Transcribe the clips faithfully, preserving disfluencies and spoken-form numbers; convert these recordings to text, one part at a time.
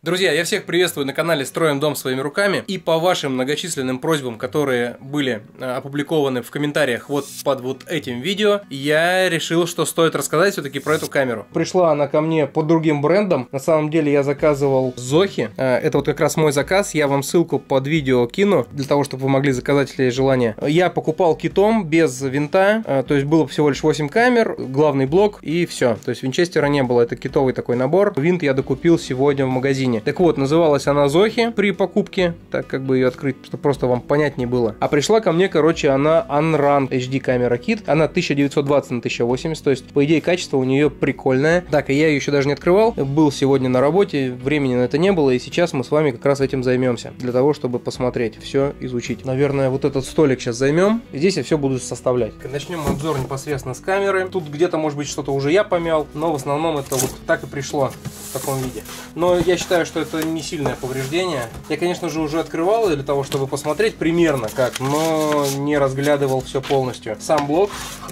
Друзья, я всех приветствую на канале «Строим дом своими руками». И по вашим многочисленным просьбам, которые были опубликованы в комментариях вот под вот этим видео, я решил, что стоит рассказать все-таки про эту камеру. Пришла она ко мне под другим брендом. На самом деле я заказывал Zohi. Это вот как раз мой заказ. Я вам ссылку под видео кину, для того, чтобы вы могли заказать, если есть желание. Я покупал китом, без винта. То есть было всего лишь восемь камер, главный блок и все. То есть винчестера не было. Это китовый такой набор. Винт я докупил сегодня в магазине. Так вот, называлась она Zohi при покупке, так как бы ее открыть, чтобы просто вам понятнее было. А пришла ко мне, короче, она Unrun эйч ди камера кит. Она тысяча девятьсот двадцать на тысяча восемьдесят, то есть, по идее, качество у нее прикольное. Так, и я ее еще даже не открывал. Был сегодня на работе, времени на это не было, и сейчас мы с вами как раз этим займемся. Для того, чтобы посмотреть, все изучить. Наверное, вот этот столик сейчас займем. Здесь я все буду составлять. Начнем обзор непосредственно с камеры. Тут где-то, может быть, что-то уже я помял, но в основном это вот так и пришло в таком виде. Но я считаю, что это не сильное повреждение. Я, конечно же, уже открывал для того, чтобы посмотреть примерно как, но не разглядывал все полностью. Сам блок,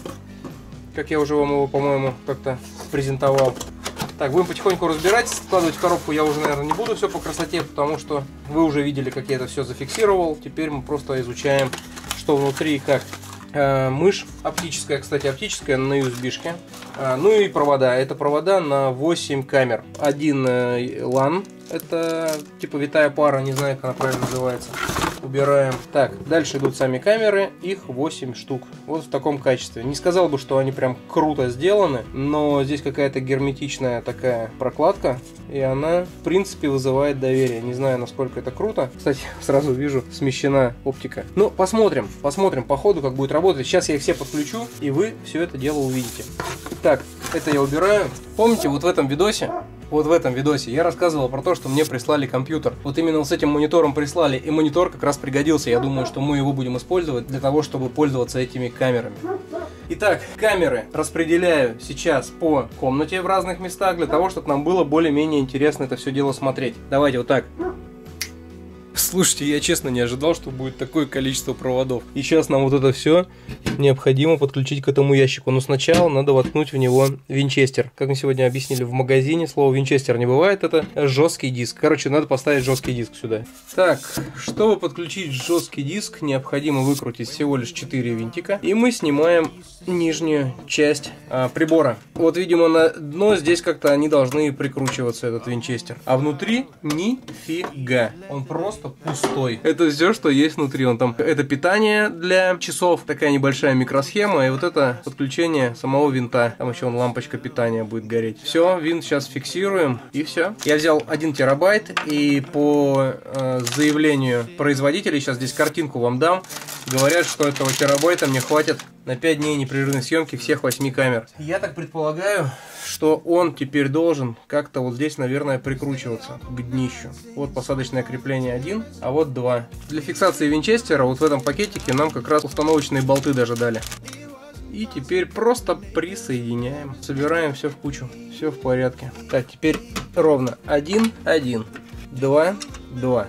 как я уже вам его, по-моему, как-то презентовал. Так, будем потихоньку разбирать, складывать в коробку я уже, наверное, не буду все по красоте, потому что вы уже видели, как я это все зафиксировал. Теперь мы просто изучаем, что внутри и как. Э, мышь оптическая, кстати, оптическая на ю эс би-шке. Э, ну и провода. Это провода на восемь камер. Один э, лан. Это типа витая пара, не знаю, как она правильно называется. Убираем. Так, дальше идут сами камеры, их восемь штук. Вот в таком качестве. Не сказал бы, что они прям круто сделаны, но здесь какая-то герметичная такая прокладка, и она, в принципе, вызывает доверие. Не знаю, насколько это круто. Кстати, сразу вижу, смещена оптика. Ну, посмотрим, посмотрим по ходу, как будет работать. Сейчас я их все подключу, и вы все это дело увидите. Так, это я убираю. Помните, вот в этом видосе, Вот в этом видосе я рассказывал про то, что мне прислали компьютер. Вот именно с этим монитором прислали, и монитор как раз пригодился. Я думаю, что мы его будем использовать для того, чтобы пользоваться этими камерами. Итак, камеры распределяю сейчас по комнате в разных местах, для того, чтобы нам было более-менее интересно это все дело смотреть. Давайте вот так. Слушайте, я честно не ожидал, что будет такое количество проводов. И сейчас нам вот это все необходимо подключить к этому ящику. Но сначала надо воткнуть в него винчестер. Как мы сегодня объяснили в магазине, слово винчестер не бывает, это жесткий диск. Короче, надо поставить жесткий диск сюда. Так, чтобы подключить жесткий диск, необходимо выкрутить всего лишь четыре винтика. И мы снимаем нижнюю часть а, прибора. Вот, видимо, на дно здесь как-то они должны прикручиваться, этот винчестер. А внутри нифига. Он просто пустой. Это все, что есть внутри. Он там, это питание для часов, такая небольшая микросхема, и вот это подключение самого винта. Там еще вон лампочка питания будет гореть. Все, винт сейчас фиксируем, и все. Я взял один терабайт, и по э, заявлению производителей, сейчас здесь картинку вам дам, говорят, что этого терабайта мне хватит на пять дней непрерывной съемки всех восьми камер. Я так предполагаю, что он теперь должен как-то вот здесь, наверное, прикручиваться к днищу. Вот посадочное крепление один, а вот два. Для фиксации винчестера вот в этом пакетике нам как раз установочные болты даже дали. И теперь просто присоединяем. Собираем все в кучу. Все в порядке. Так, теперь ровно один, один, два, два.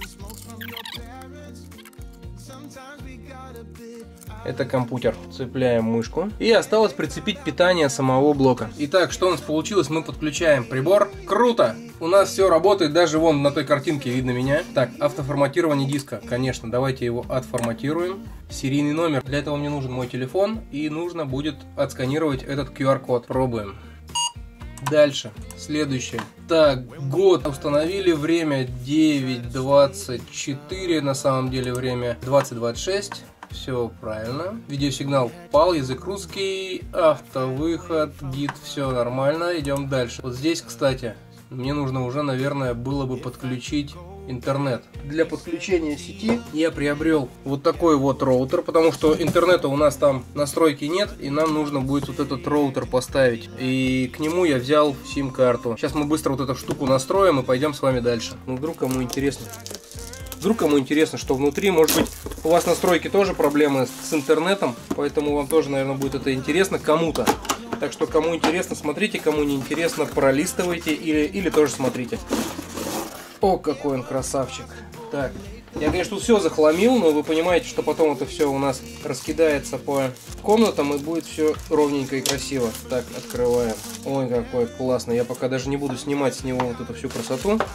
Это компьютер. Цепляем мышку. И осталось прицепить питание самого блока. Итак, что у нас получилось? Мы подключаем прибор. Круто! У нас все работает, даже вон на той картинке видно меня. Так, автоформатирование диска. Конечно, давайте его отформатируем. Серийный номер. Для этого мне нужен мой телефон. И нужно будет отсканировать этот ку ар код. Пробуем. Дальше, следующее. Так, год установили, время девять двадцать четыре, на самом деле время двадцать двадцать шесть. Все правильно. Видеосигнал пал, язык русский, автовыход, гид, все нормально. Идем дальше. Вот здесь, кстати, мне нужно уже, наверное, было бы подключить интернет. Для подключения сети я приобрел вот такой вот роутер, потому что интернета у нас там настройки нет, и нам нужно будет вот этот роутер поставить. И к нему я взял сим-карту. Сейчас мы быстро вот эту штуку настроим и пойдем с вами дальше. Ну, вдруг кому интересно. Вдруг кому интересно, что внутри, может быть, у вас настройки тоже проблемы с интернетом, поэтому вам тоже, наверное, будет это интересно кому-то. Так что, кому интересно, смотрите, кому не интересно, пролистывайте или, или тоже смотрите. О, какой он красавчик. Так, я, конечно, тут все захламил, но вы понимаете, что потом это все у нас раскидается по комнатам и будет все ровненько и красиво. Так, открываем. Ой, какой классный. Я пока даже не буду снимать с него вот эту всю красоту.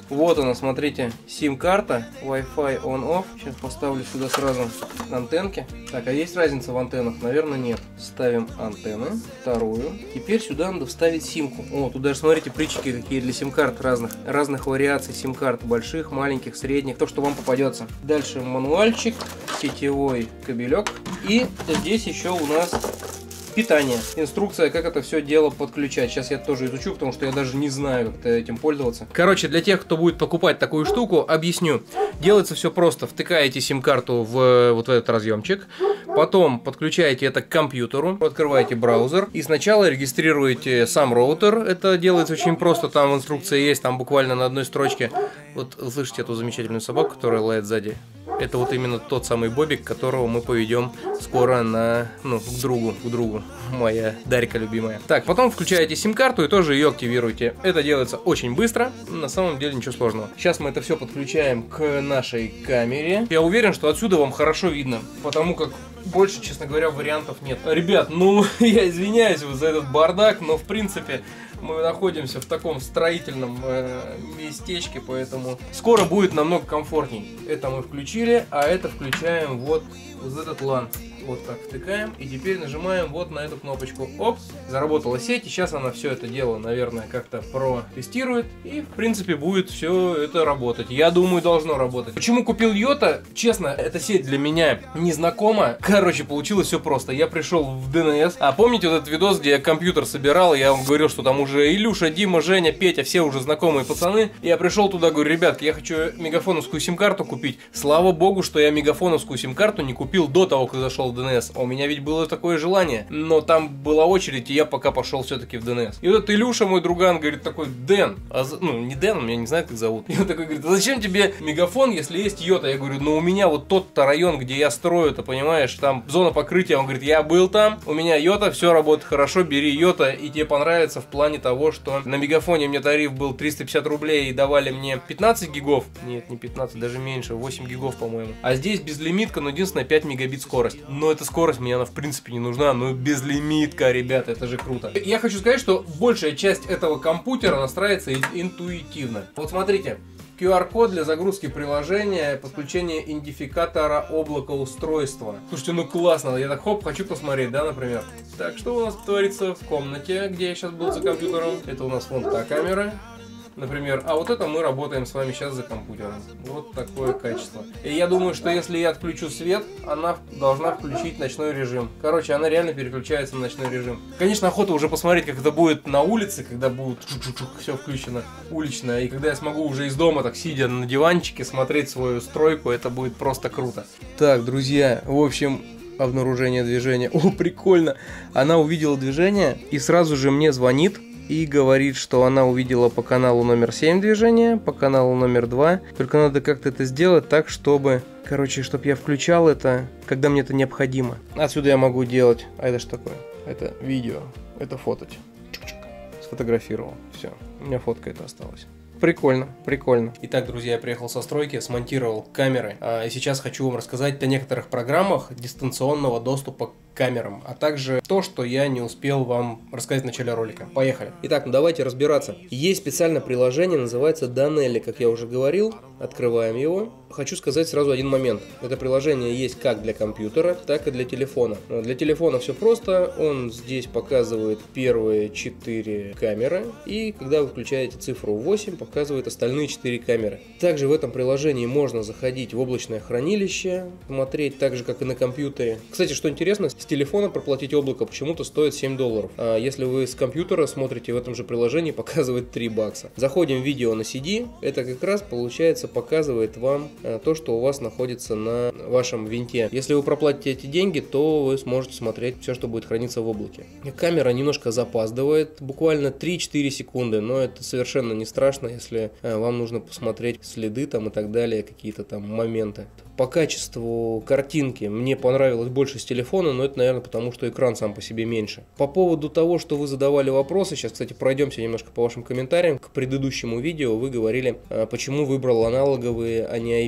Вот она, смотрите, сим-карта, Wi-Fi on-off. Сейчас поставлю сюда сразу антенки. Так, а есть разница в антеннах? Наверное, нет. Ставим антенны, вторую. Теперь сюда надо вставить симку. О, тут даже, смотрите, притчики какие для сим-карт разных. Разных вариаций сим-карт. Больших, маленьких, средних. То, что вам попадется. Дальше мануальчик, сетевой кабелек. И здесь еще у нас питание. Инструкция, как это все дело подключать. Сейчас я тоже изучу, потому что я даже не знаю, как этим пользоваться. Короче, для тех, кто будет покупать такую штуку, объясню. Делается все просто. Втыкаете сим-карту в вот этот разъемчик. Потом подключаете это к компьютеру. Открываете браузер. И сначала регистрируете сам роутер. Это делается очень просто. Там инструкция есть, там буквально на одной строчке. Вот вы слышите эту замечательную собаку, которая лает сзади? Это вот именно тот самый Бобик, которого мы поведем скоро на, ну, к другу, к другу, моя Дарька любимая. Так, потом включаете сим-карту и тоже ее активируете. Это делается очень быстро, на самом деле ничего сложного. Сейчас мы это все подключаем к нашей камере. Я уверен, что отсюда вам хорошо видно, потому как больше, честно говоря, вариантов нет. Ребят, ну, я извиняюсь вот за этот бардак, но в принципе мы находимся в таком строительном э, местечке, поэтому скоро будет намного комфортней. Это мы включили, а это включаем вот в этот лан. Вот так втыкаем и теперь нажимаем вот на эту кнопочку. Оп, заработала сеть, и сейчас она все это дело, наверное, как-то протестирует, и в принципе будет все это работать. Я думаю, должно работать. Почему купил Йота? Честно, эта сеть для меня незнакома. Короче, получилось все просто. Я пришел в ди эн эс. А помните вот этот видос, где я компьютер собирал, я вам говорил, что там уже Илюша, Дима, Женя, Петя, все уже знакомые пацаны. Я пришел туда, говорю, ребятки, я хочу мегафоновскую сим-карту купить. Слава богу, что я мегафоновскую сим-карту не купил до того, как зашел в ди эн эс. У меня ведь было такое желание, но там была очередь, и я пока пошел все-таки в ди эн эс. И вот этот Илюша, мой друган, говорит такой: Дэн, а за... ну не Дэн, меня не знаю, как зовут. И он такой говорит: а зачем тебе мегафон, если есть Йота? Я говорю: ну у меня вот тот-то район, где я строю, ты понимаешь, там зона покрытия. Он говорит: я был там, у меня Йота, все работает хорошо, бери Йота, и тебе понравится в плане того, что на мегафоне мне тариф был триста пятьдесят рублей и давали мне пятнадцать гигов. Нет, не пятнадцать, даже меньше, восемь гигов, по-моему. А здесь безлимитка, но единственное пять мегабит скорость. Но эта скорость мне она в принципе не нужна, но безлимитка, ребята, это же круто. Я хочу сказать, что большая часть этого компьютера настраивается интуитивно. Вот смотрите. ку ар-код для загрузки приложения, подключение идентификатора облака устройства. Слушайте, ну классно, я так хоп, хочу посмотреть, да, например. Так, что у нас творится в комнате, где я сейчас был за компьютером? Это у нас вон та камера, например, а вот это мы работаем с вами сейчас за компьютером. Вот такое качество. И я думаю, что если я отключу свет, она должна включить ночной режим. Короче, она реально переключается на ночной режим. Конечно, охота уже посмотреть, как это будет на улице, когда будет все включено уличное. И когда я смогу уже из дома, так сидя на диванчике, смотреть свою стройку, это будет просто круто. Так, друзья, в общем, обнаружение движения. О, прикольно! Она увидела движение и сразу же мне звонит. И говорит, что она увидела по каналу номер семь движение, по каналу номер два. Только надо как-то это сделать так, чтобы... Короче, чтобы я включал это, когда мне это необходимо. Отсюда я могу делать... А это что такое? Это видео. Это фототь. Чук-чук. Сфотографировал. Все. У меня фотка это осталась. Прикольно, прикольно. Итак, друзья, я приехал со стройки, смонтировал камеры. И сейчас хочу вам рассказать о некоторых программах дистанционного доступа к камерам, а также то, что я не успел вам рассказать в начале ролика. Поехали. Итак, ну давайте разбираться. Есть специальное приложение, называется Данелли, как я уже говорил. Открываем его. Хочу сказать сразу один момент. Это приложение есть как для компьютера, так и для телефона. Для телефона все просто. Он здесь показывает первые четыре камеры. И когда вы включаете цифру восемь, показывает остальные четыре камеры. Также в этом приложении можно заходить в облачное хранилище, смотреть так же, как и на компьютере. Кстати, что интересно, с телефона проплатить облако почему-то стоит семь долларов. А если вы с компьютера смотрите в этом же приложении, показывает три бакса. Заходим в видео на си ди. Это как раз получается показывает вам то, что у вас находится на вашем винте. Если вы проплатите эти деньги, то вы сможете смотреть все, что будет храниться в облаке. Камера немножко запаздывает, буквально три-четыре секунды, но это совершенно не страшно, если вам нужно посмотреть следы там и так далее, какие-то там моменты. По качеству картинки мне понравилось больше с телефона, но это, наверное, потому что экран сам по себе меньше. По поводу того, что вы задавали вопросы, сейчас, кстати, пройдемся немножко по вашим комментариям. К предыдущему видео вы говорили, почему выбрал аналоговые, а не ай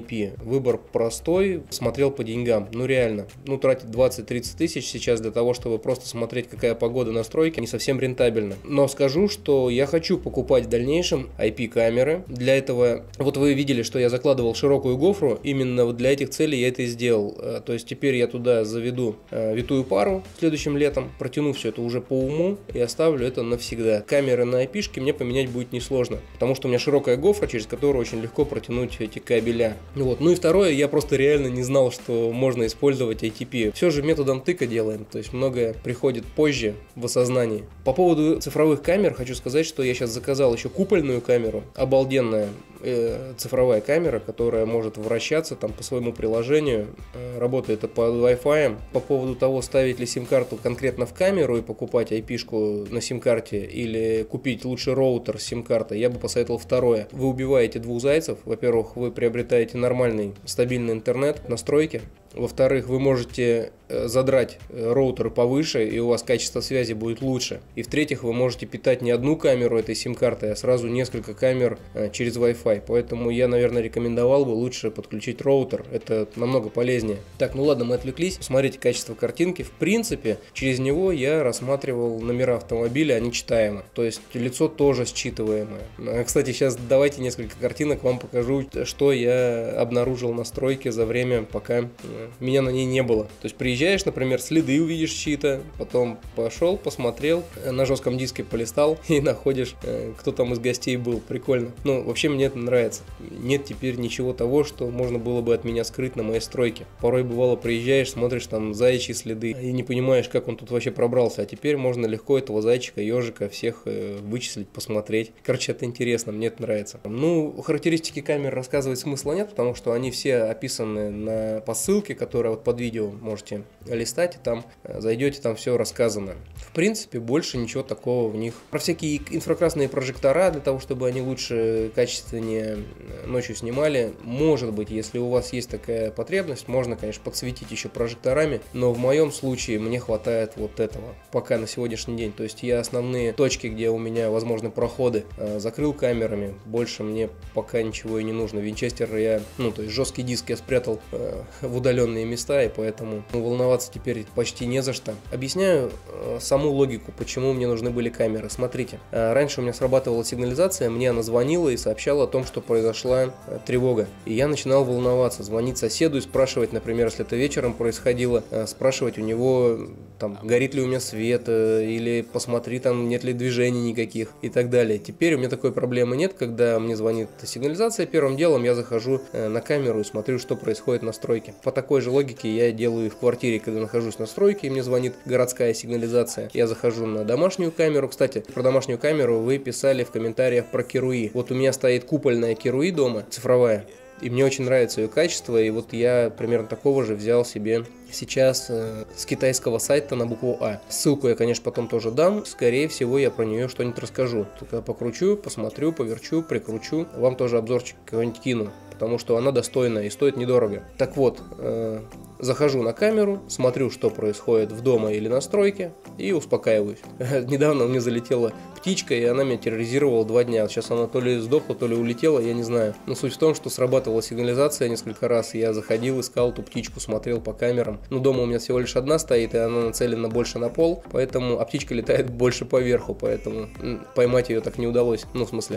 пи. Выбор простой, смотрел по деньгам. Ну реально, ну тратить двадцать-тридцать тысяч сейчас для того, чтобы просто смотреть, какая погода на стройке, не совсем рентабельно. Но скажу, что я хочу покупать в дальнейшем ай пи-камеры. Для этого, вот вы видели, что я закладывал широкую гофру, именно вот для этих целей я это и сделал. То есть теперь я туда заведу витую пару следующим летом, протяну все это уже по уму и оставлю это навсегда. Камеры на ай пи-шке мне поменять будет несложно, потому что у меня широкая гофра, через которую очень легко протянуть эти кабеля. Вот. Ну и второе, я просто реально не знал, что можно использовать эй ти пи. Все же методом тыка делаем, то есть многое приходит позже в осознании. По поводу цифровых камер хочу сказать, что я сейчас заказал еще купольную камеру, обалденная э, цифровая камера, которая может вращаться там по своему приложению, э, работает по Wi-Fi. По поводу того, ставить ли сим-карту конкретно в камеру и покупать ай пи-шку на сим-карте или купить лучше роутер с сим-картой, я бы посоветовал второе. Вы убиваете двух зайцев. Во-первых, вы приобретаете нормальный стабильный интернет, настройки. Во-вторых, вы можете задрать роутер повыше, и у вас качество связи будет лучше. И в-третьих, вы можете питать не одну камеру этой сим-картой, а сразу несколько камер через Wi-Fi. Поэтому я, наверное, рекомендовал бы лучше подключить роутер. Это намного полезнее. Так, ну ладно, мы отвлеклись. Посмотрите качество картинки. В принципе, через него я рассматривал номера автомобиля, они читаемы. То есть лицо тоже считываемое. Кстати, сейчас давайте несколько картинок вам покажу, что я обнаружил на стройке за время, пока меня на ней не было. То есть приезжаешь, например, следы увидишь чьи-то, потом пошел, посмотрел, на жестком диске полистал и находишь, кто там из гостей был. Прикольно. Ну, вообще мне это нравится. Нет теперь ничего того, что можно было бы от меня скрыть на моей стройке. Порой бывало приезжаешь, смотришь там заячьи следы и не понимаешь, как он тут вообще пробрался. А теперь можно легко этого зайчика, ежика всех вычислить, посмотреть. Короче, это интересно, мне это нравится. Ну, характеристики камер рассказывать смысла нет, потому что они все описаны на, по ссылке, которая вот под видео можете листать, и там зайдете, там все рассказано. В принципе, больше ничего такого в них. Про всякие инфракрасные прожектора, для того, чтобы они лучше, качественнее ночью снимали. Может быть, если у вас есть такая потребность, можно, конечно, подсветить еще прожекторами, но в моем случае мне хватает вот этого пока на сегодняшний день. То есть я основные точки, где у меня возможны проходы, закрыл камерами. Больше мне пока ничего и не нужно. Винчестер я, ну, то есть жесткий диск я спрятал в удаленные места, и поэтому волноваться теперь почти не за что. Объясняю э, саму логику, почему мне нужны были камеры. Смотрите, э, раньше у меня срабатывала сигнализация, мне она звонила и сообщала о том, что произошла э, тревога. И я начинал волноваться, звонить соседу и спрашивать, например, если это вечером происходило, э, спрашивать у него, там, горит ли у меня свет, э, или посмотри, там, нет ли движений никаких и так далее. Теперь у меня такой проблемы нет, когда мне звонит сигнализация, первым делом я захожу э, на камеру и смотрю, что происходит на стройке. По такой же логике я делаю и в квартире, когда нахожусь на стройке, и мне звонит городская сигнализация. Я захожу на домашнюю камеру. Кстати, про домашнюю камеру вы писали в комментариях про Kiruи. Вот у меня стоит купольная Kiruи дома, цифровая. И мне очень нравится ее качество, и вот я примерно такого же взял себе сейчас э, с китайского сайта на букву А. Ссылку я, конечно, потом тоже дам. Скорее всего, я про нее что-нибудь расскажу. Только покручу, посмотрю, поверчу, прикручу. Вам тоже обзорчик какой-нибудь кину, потому что она достойная и стоит недорого. Так вот, э, захожу на камеру, смотрю, что происходит в доме или на стройке, и успокаиваюсь. Недавно мне залетела птичка, и она меня терроризировала два дня. Сейчас она то ли сдохла, то ли улетела, я не знаю. Но суть в том, что срабатывала сигнализация несколько раз, и я заходил, искал эту птичку, смотрел по камерам. Ну, дома у меня всего лишь одна стоит, и она нацелена больше на пол, поэтому, а птичка летает больше по верху, поэтому поймать ее так не удалось. Ну, в смысле,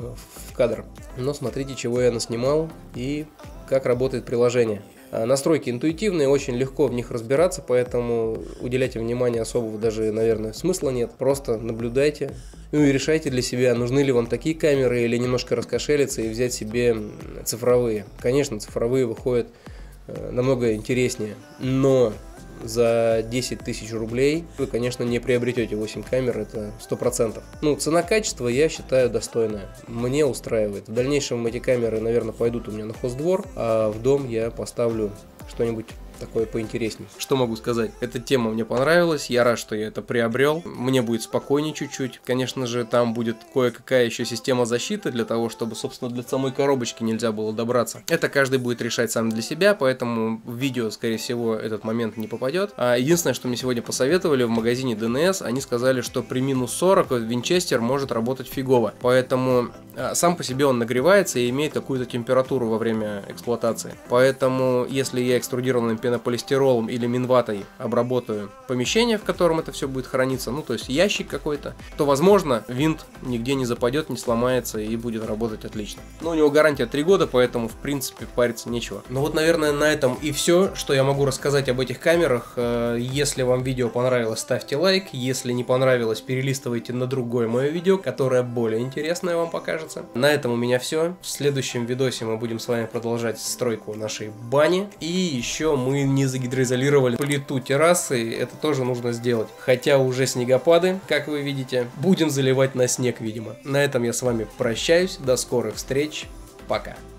в кадр. Но смотрите, чего я наснимал и как работает приложение. Настройки интуитивные, очень легко в них разбираться, поэтому уделяйте внимание особого даже, наверное, смысла нет. Просто наблюдайте, ну и решайте для себя, нужны ли вам такие камеры или немножко раскошелиться и взять себе цифровые. Конечно, цифровые выходят намного интереснее, но за десять тысяч рублей вы, конечно, не приобретете восемь камер, это сто процентов. Ну, цена-качество, я считаю, достойная. Мне устраивает. В дальнейшем эти камеры, наверное, пойдут у меня на хоздвор, а в дом я поставлю что-нибудь такое поинтереснее. Что могу сказать? Эта тема мне понравилась, я рад, что я это приобрел. Мне будет спокойнее чуть-чуть. Конечно же, там будет кое-какая еще система защиты для того, чтобы, собственно, для самой коробочки нельзя было добраться. Это каждый будет решать сам для себя, поэтому в видео, скорее всего, этот момент не попадет. А единственное, что мне сегодня посоветовали в магазине ди эн эс, они сказали, что при минус сорок винчестер может работать фигово. Поэтому а, сам по себе он нагревается и имеет какую-то температуру во время эксплуатации. Поэтому, если я экструдированным пенополистиролом или минватой обработаю помещение, в котором это все будет храниться, ну то есть ящик какой-то, то возможно винт нигде не западет, не сломается и будет работать отлично. Но у него гарантия три года, поэтому в принципе париться нечего. Ну вот, наверное, на этом и все, что я могу рассказать об этих камерах. Если вам видео понравилось, ставьте лайк. Если не понравилось, перелистывайте на другое мое видео, которое более интересное вам покажется. На этом у меня все. В следующем видосе мы будем с вами продолжать стройку нашей бани. И еще мы не загидроизолировали плиту террасы, это тоже нужно сделать. Хотя уже снегопады, как вы видите, будем заливать на снег, видимо. На этом я с вами прощаюсь, до скорых встреч, пока.